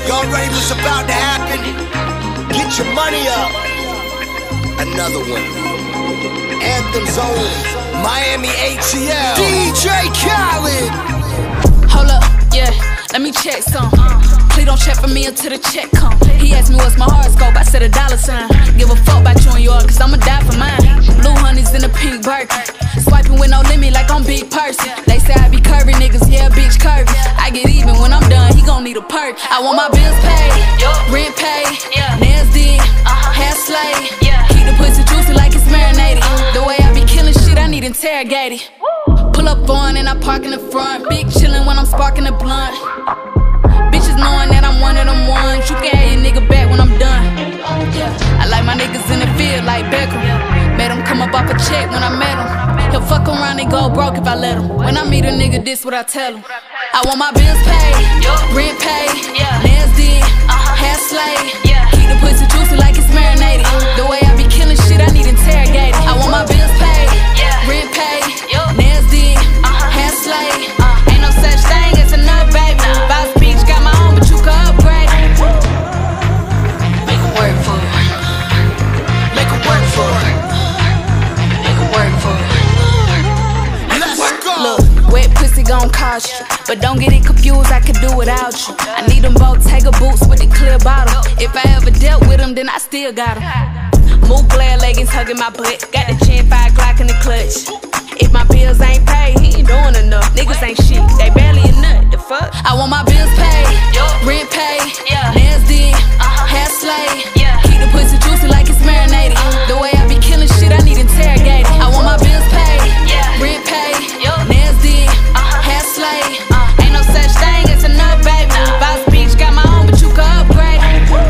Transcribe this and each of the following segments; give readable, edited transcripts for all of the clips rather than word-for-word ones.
Y'all ready what's about to happen? Get your money up. Another one. Anthem's own Miami ATL. DJ Khaled. Hold up, yeah, let me check some. Please don't check for me until the check come. He asked me what's my horoscope, I said a $. Give a fuck about you and yours, cause I'ma die for mine. Blue honeys in a pink Birkin. Swiping with no limit like I'm big person. They say I be curvy, niggas, yeah, bitch curvy. I get even when I'm done, he gon' need a perk. I want my bills paid, rent paid, nails did, hair slayed. Keep the pussy juicy like it's marinated. The way I be killing shit, I need interrogated. Pull up on and I park in the front. Big chillin' when I'm sparking the blunt. Bitches knowing that I'm one of them ones. You can have your nigga back when I'm done. I like my niggas in the field like Beckham. Made him come up off a check when I met him. He'll fuck around and go broke if I let him. When I meet a nigga, this what I tell him. I want my bills paid, rent paid, nails did, hair slayed. Keep the pussy juicy like it's marinated. The way I be killing shit, I need interrogated. I want my bills paid, rent paid, nails did, hair slayed. Ain't no such thing as enough, baby. Boss Beach got my own, but you can upgrade. Make it work for it. Make it work for it. Make it work for it. Let's go. Look, wet pussy gon' cost you, but don't get it confused, I could do without you. I need them Bottega boots with the clear bottom. If I ever dealt with them, then I still got them. Move glare leggings hugging my butt. Got the chin 5 Glock in the clutch. If my bills ain't paid, he ain't doing enough. Niggas ain't shit, they barely a nut. The fuck? I want my bills paid, rent paid, nails did, hair slayed. Keep the pussy juicy like it's marinated. The way I be killing shit, I need interrogated. I want my bills paid, rent paid, nails did, hair slayed. Ain't no such thing as enough, baby. Boss Beach got my own, but you can upgrade.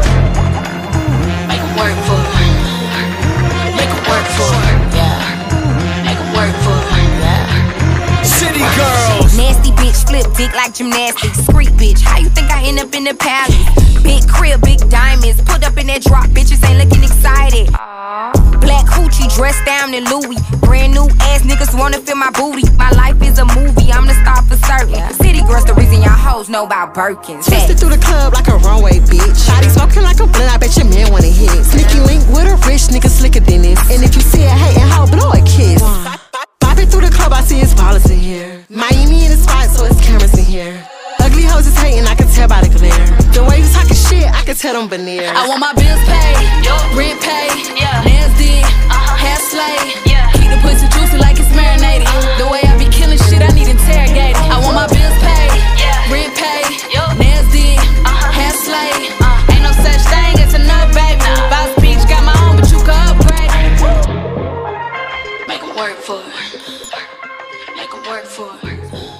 Make it work for it. Make it work for it. Make it work for it. City girls. Nasty bitch, flip dick like gymnastics. Street bitch, how you think I end up in the palace? Big crib, big diamonds. Put up in that drop, bitches ain't looking excited. Black hoochie dressed down in Louis. Brand new ass niggas wanna feel my booty. My life is a movie, I'm the star for certain. City girls, the reason y'all hoes know about Birkins. Twisted through the club like a runway, bitch. Body smoking like a blunt, I bet your man wanna hit. Sneaky link with a rich nigga slicker than this. And if you see a hatin' hoe, blow a kiss. Bopping through the club, I see it's ballers in here. Miami in the spot, so it's cameras in here. Ugly hoes is hating, I can tell by the glare. The way you talking shit, I can tell them veneers. I want my bills paid, rent paid, nails did, hair slayed. Keep the pussy juicy like it's marinated. The way I be killing shit, I need interrogated. I want my bills paid, rent paid, nails did, hair slayed. Ain't no such thing as enough, baby. Boss Beach got my own, but you can upgrade. Make it work for it. Make it work for it.